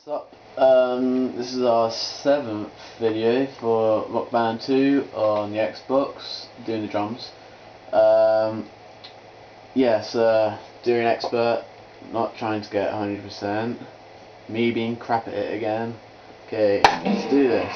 What's up? This is our 7th video for Rock Band 2 on the Xbox, doing the drums. Yes, doing expert, not trying to get 100%. Me being crap at it again. Okay, let's do this.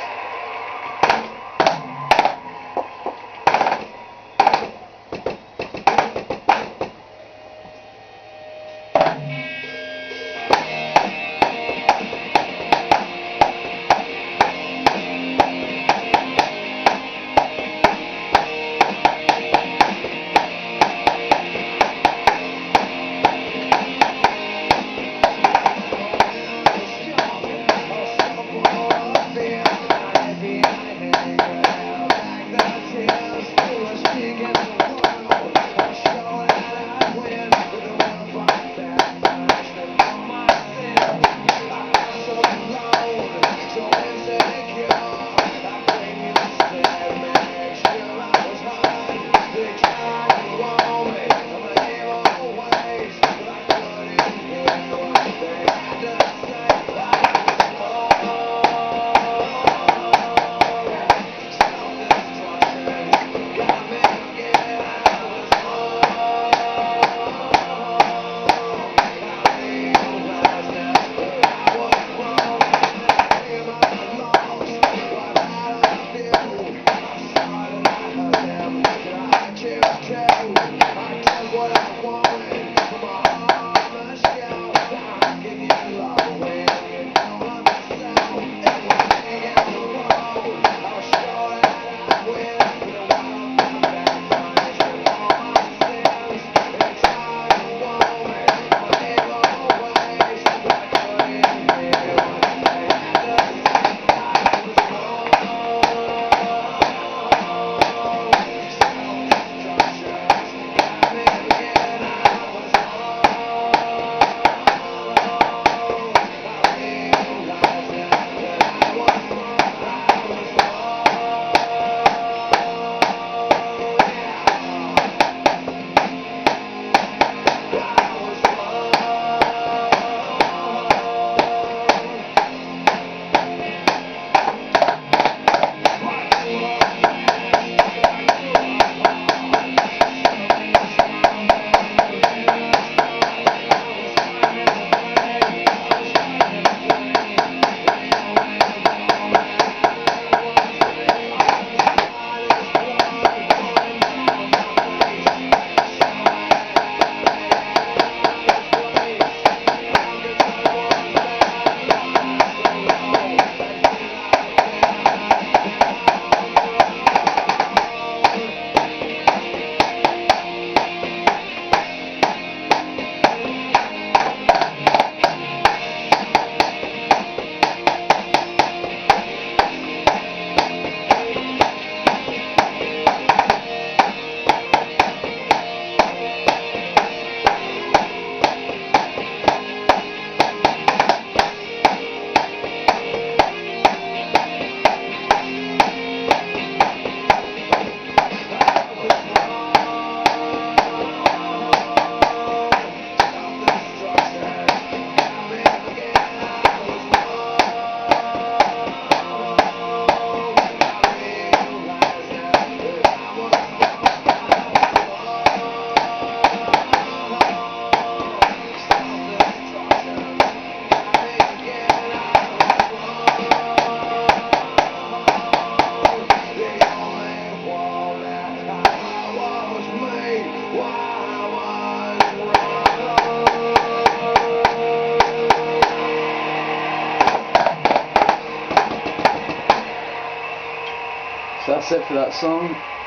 So that's it for that song.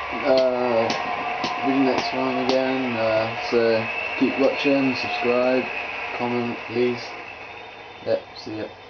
Do the next one again. So keep watching, subscribe, comment, please. Yep, see ya.